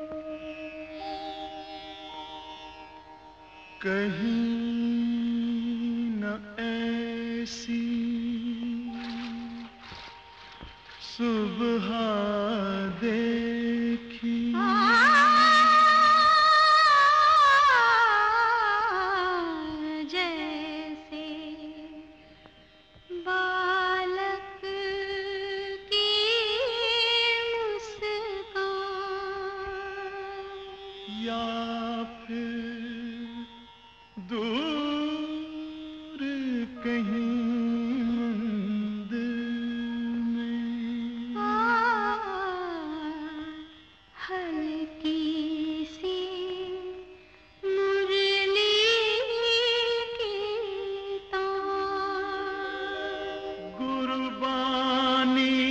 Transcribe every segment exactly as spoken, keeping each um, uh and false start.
कहीं न ऐसी सुबह देखी जैसे बालक की मुस्कान या फिर दूर कहीं मंदिर में हल्की सी मुरली की तान गुरबानी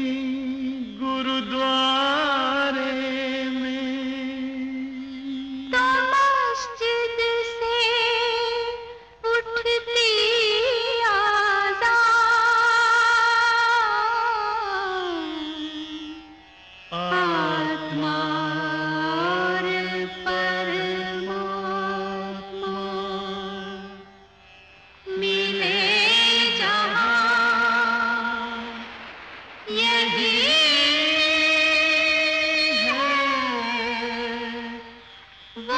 गुरुद्वारे में तो मस्जिद से उठती आज़ान आत्मा और परमात्मा मिले जहाँ यही है वो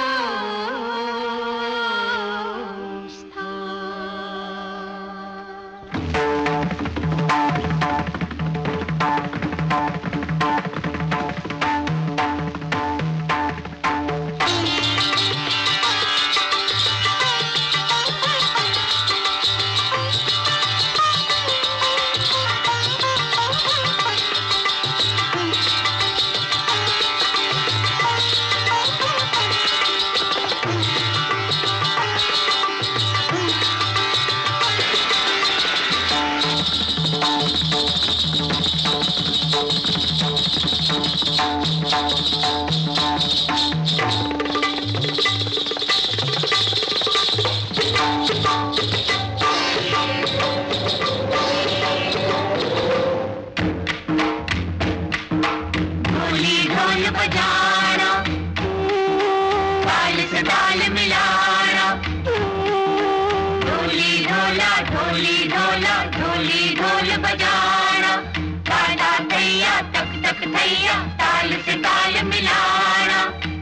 ढोली ढोल बजाना, ताल से ताल मिलाना, ढोली ढोला ढोली ढोला ढोली ढोल बजाना, ताला थैया तक तक थैया ताल से ताल मिलाना।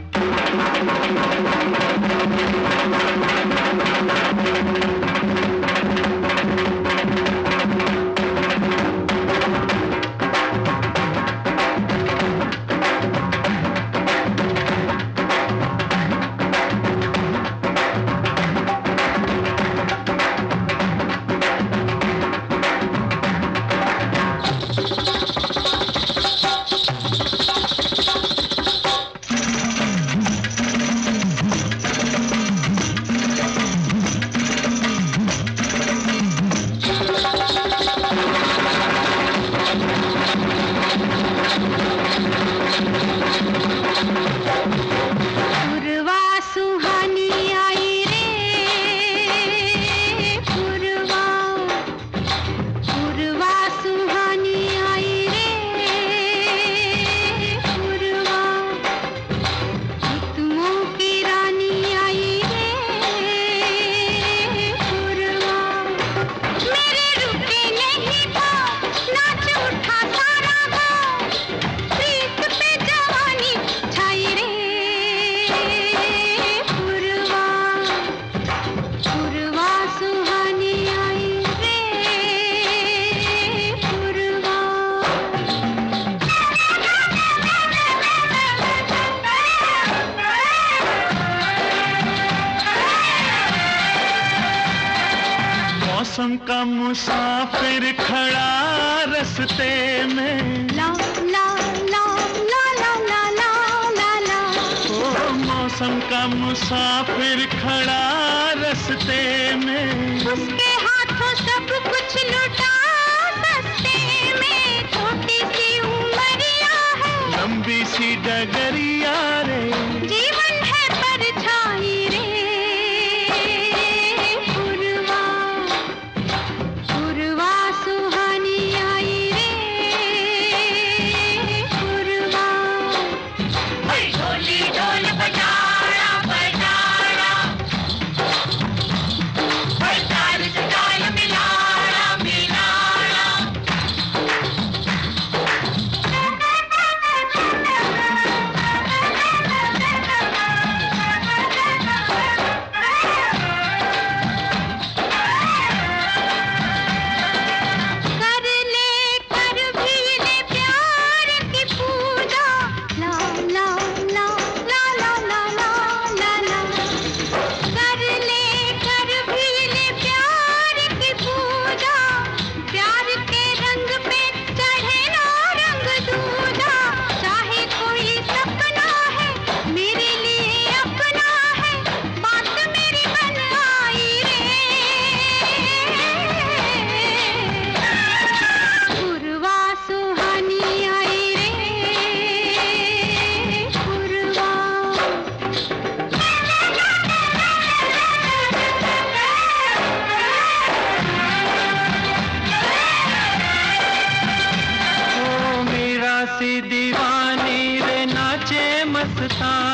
पुरवा सुहानी आई रे पुरवा, पुरवा सुहानी आई रे पुरवा, ऋतुओं की रानी आई रे पुरवा, मेरे रुके नहीं पाँव नाच उठा सारा गाँव, प्रीत पे जवानी छाई रे पुरवा, पुरवा सुहानी आई रे पुरवा। मौसम का मुसाफिर खड़ा रस्ते में, ला ला ला ला ला ला ला ला ला, ओ मौसम का मुसाफिर खड़ा रस्ते में, उसके हाथों सब कुछ लुटा सस्ते में, छोटी सी उमरिया है लंबी सी डगरिया रे, जीवन है परछाई रे पुरवा, पुरवा सुहानी आई रे पुरवा। सी दीवानी रे नाचे मस्ताना।